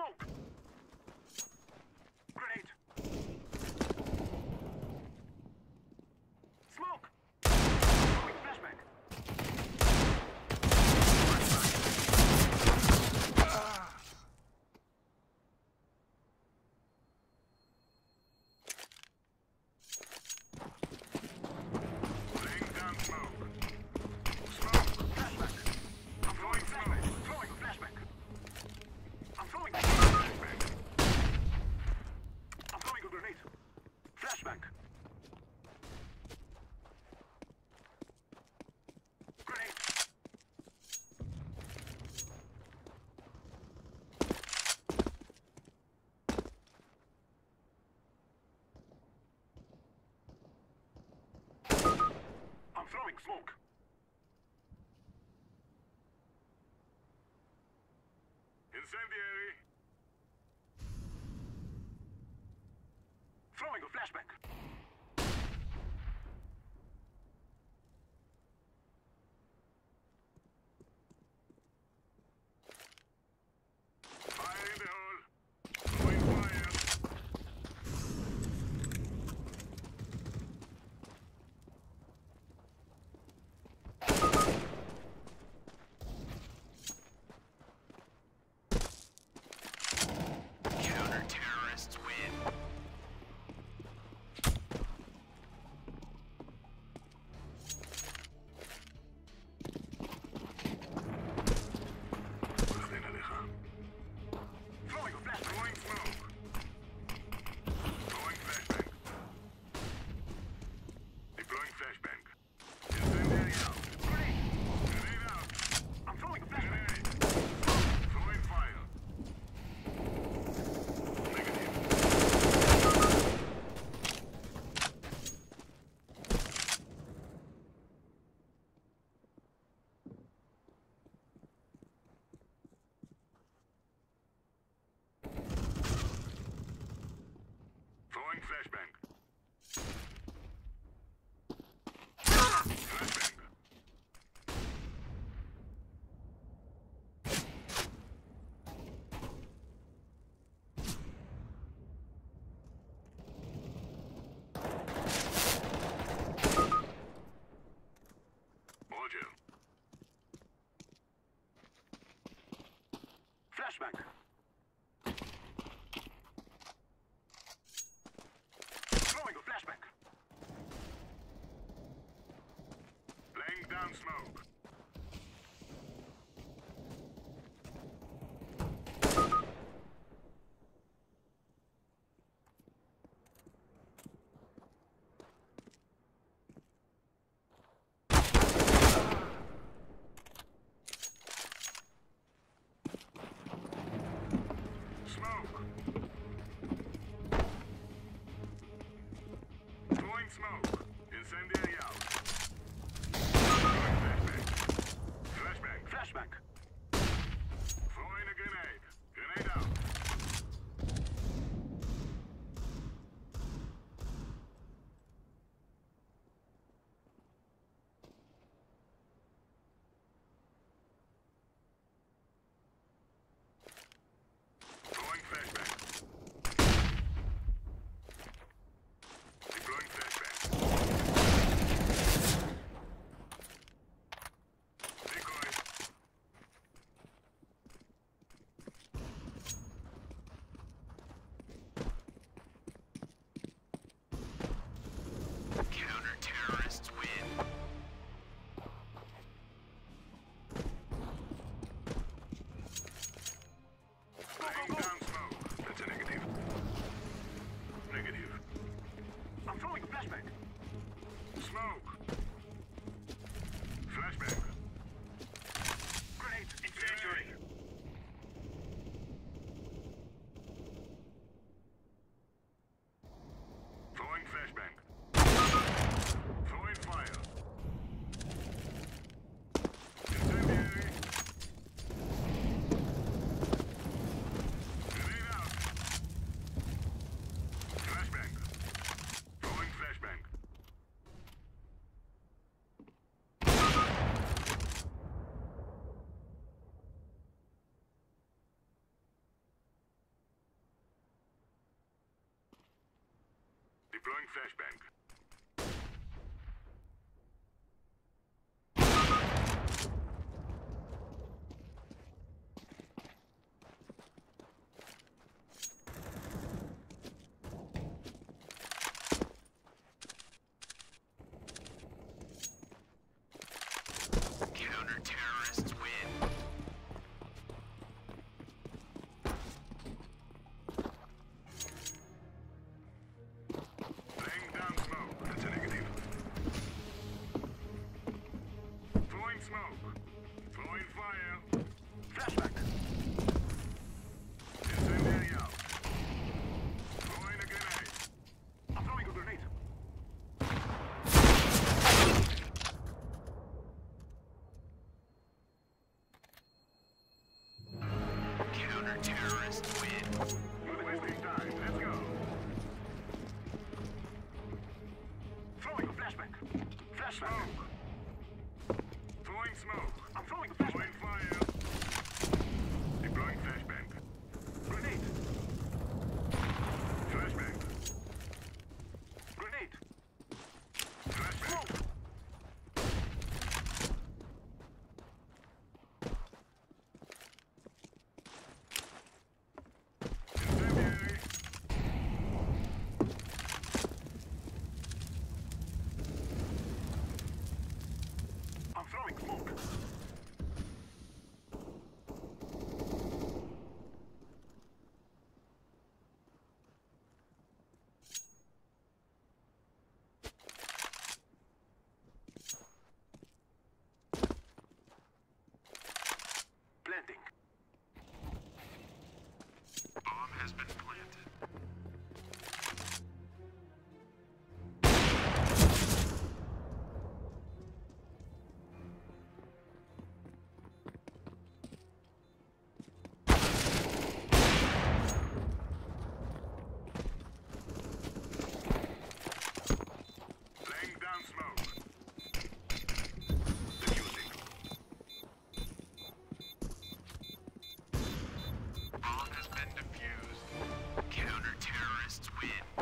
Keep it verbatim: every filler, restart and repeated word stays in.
Smoke! Grenade! Smoke! Throwing flashbang! Laying down smoke. Smoke! Flashbang! I'm throwing flashbang! Throwing flashbang! I'm throwing flashbang! I'm throwing a grenade! Flashbang! Grenade! I'm throwing smoke! Incendiary! Throwing a flashbang! Fire in the hole! Throwing fire! Counter-terrorists win. Ven aleja. Throwing a flashbang! Throwing smoke! Throwing flashbang! Deploying flashbang! Incendiary out! Grenade! Grenade out! I'm throwing a flashbang! Grenade! Throwing fire! Negative. Throwing flashbang. Flashbang. Audio. Flashbang. Throwing a flashbang. Laying down smoke. Smoke. Throwing smoke. Incendiary out. Flashbang. Flashbang. Flashbang. Throwing a grenade. Grenade out. Throwing flashbang. Deploying flashbang. Decoy. Deploying flashbang. Counter-terrorists win. Laying down smoke. That's a negative. Throwing smoke. Throwing fire. Flashback. Incendiary out. Throwing a grenade. I'm throwing a grenade. Counter-terrorists win. Not wasting time. Let's go. Throwing a flashback. Flashback. Throwing smoke. I'm throwing a flashback. Throwing fire. Deploying flashbang. Grenade. Flashbang. Grenade. Flashbang. Incendiary. I'm throwing smoke. Planting. Bomb has been planted. Laying down smoke. Diffusing. Bomb has been defused. Counter-terrorists win.